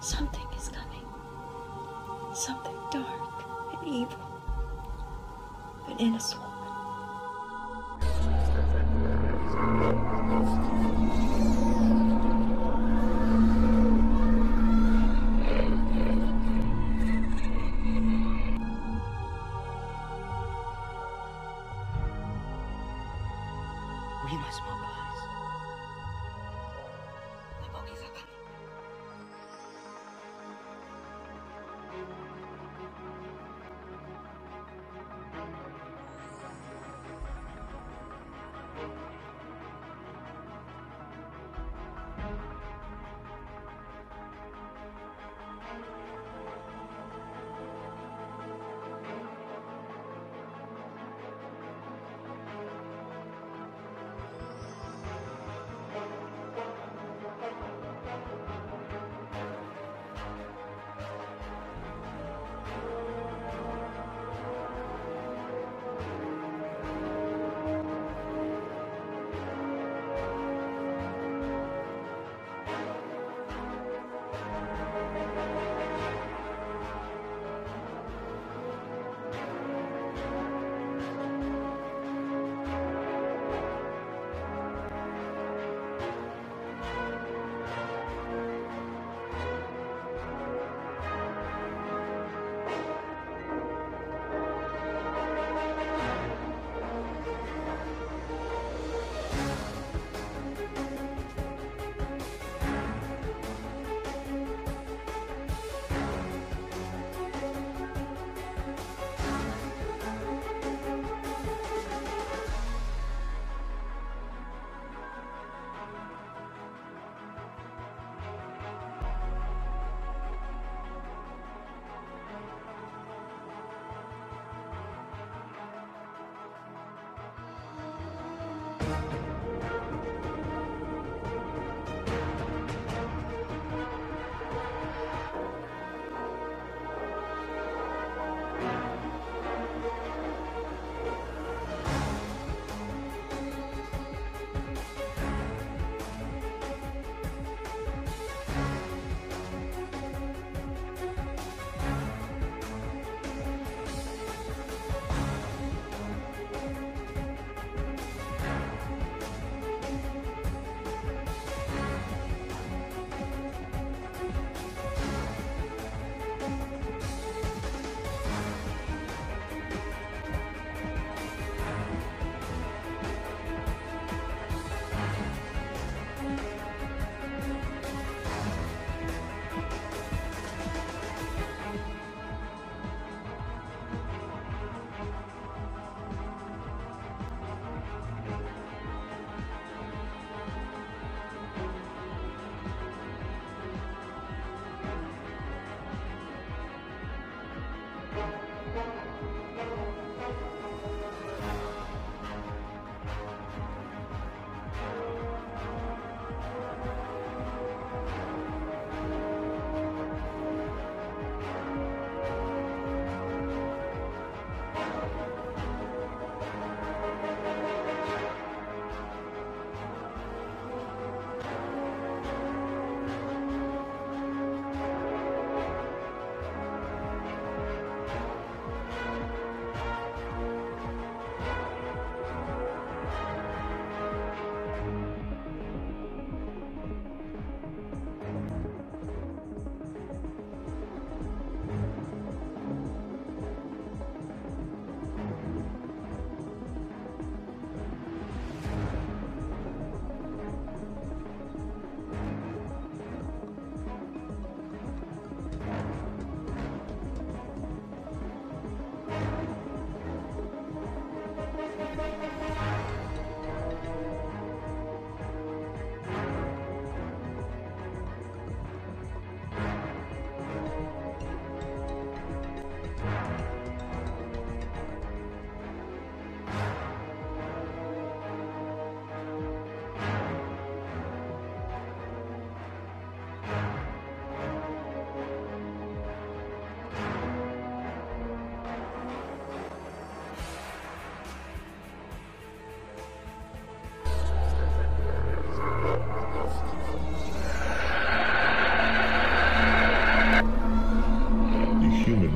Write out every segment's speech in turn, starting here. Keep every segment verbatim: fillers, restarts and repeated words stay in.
Something is coming. Something dark and evil. An innocent woman. We must mobilize. The bogies are coming.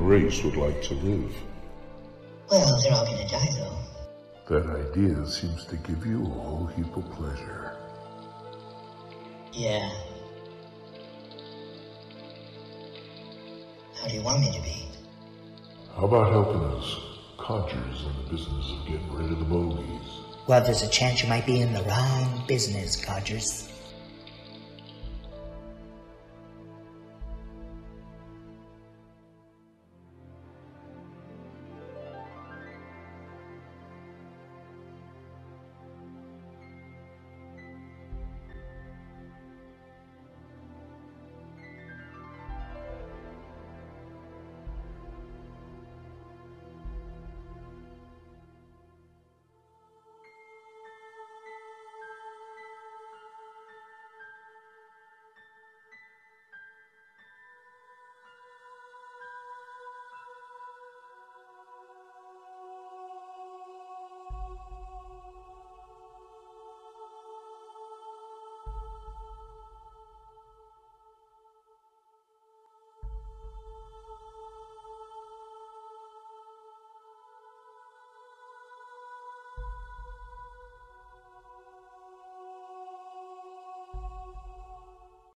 race would like to live. Well, they're all gonna die, though. That idea seems to give you a whole heap of pleasure. Yeah. How do you want me to be? How about helping us conjurers in the business of getting rid of the bogies? Well, there's a chance you might be in the wrong business, Codgers.